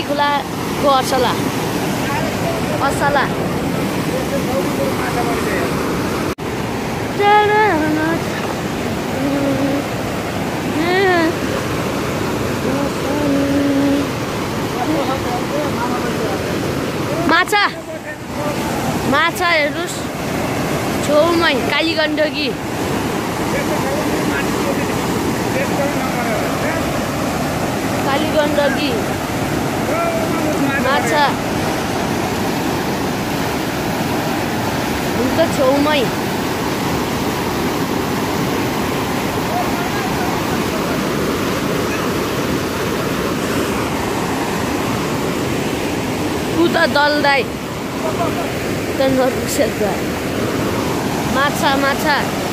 कालीखोलाको असला असला माछा माछा हेर्नुस् छेउमै काली गण्डकी काली गण्डकी माछा हुन्छ छेउमै उता दलदाई माछा माछा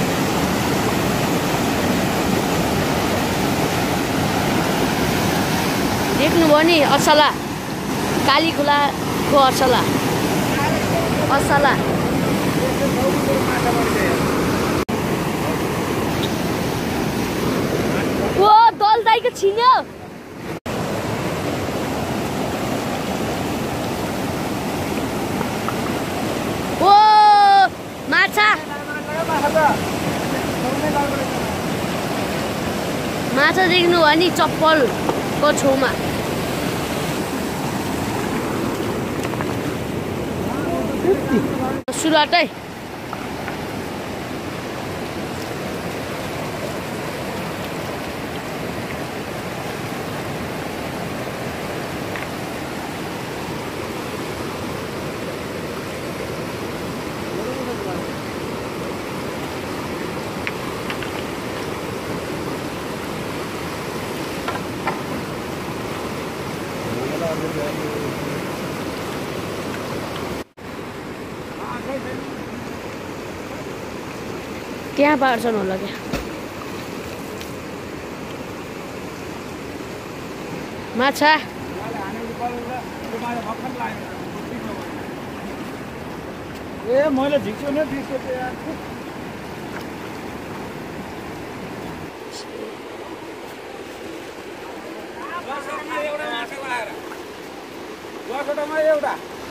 देख्नुभयो नि असला कालीखोलाको असला असला ओ दलदाईको छिन्यो ओ माछा माछा देख्नु भयो नि चप्पलको छेउमा सुराटै त्यहाँ पार्छन् होला क्या माछा ए मैले झिक्छु नि बिस्को एउटा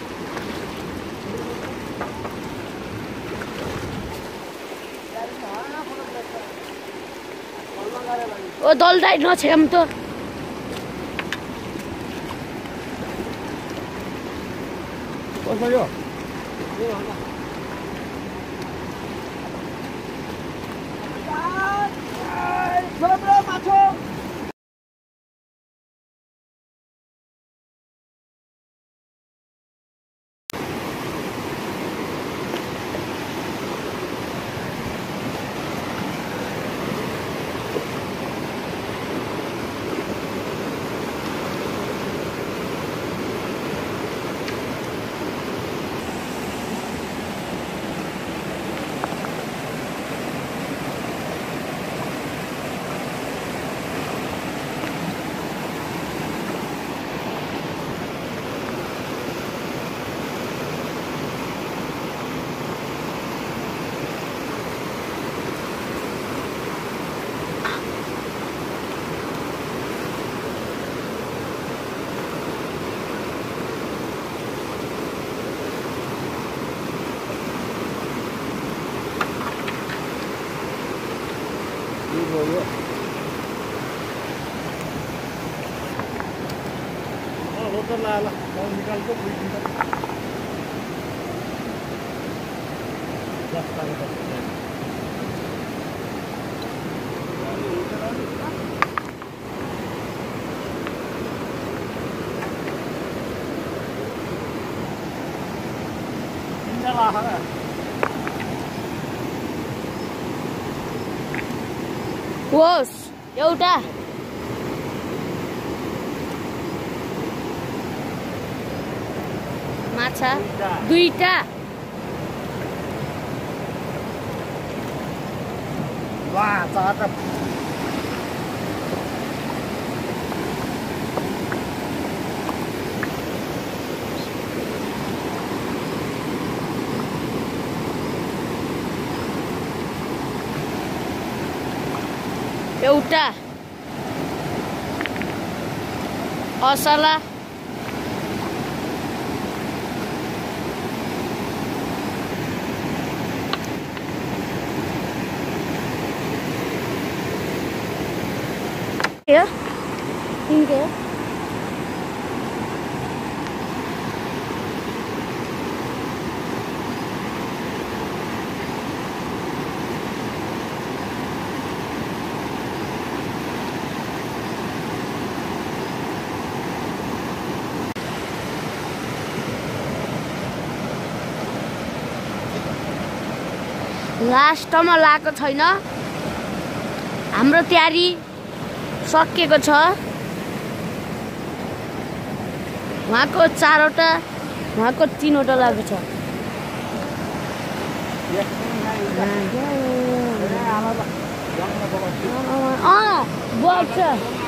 ओ दलदाई नछेम त कसो यो माछो ला निकाल्को होस् एउटा माछा दुईटा वाह चाहता एउटा असला Yeah. Inge. लास्टमा लाएको छैन हाम्रो तयारी सकिएको छ उहाँको 4वटा उहाँको 3वटा लागेको छ बग्छ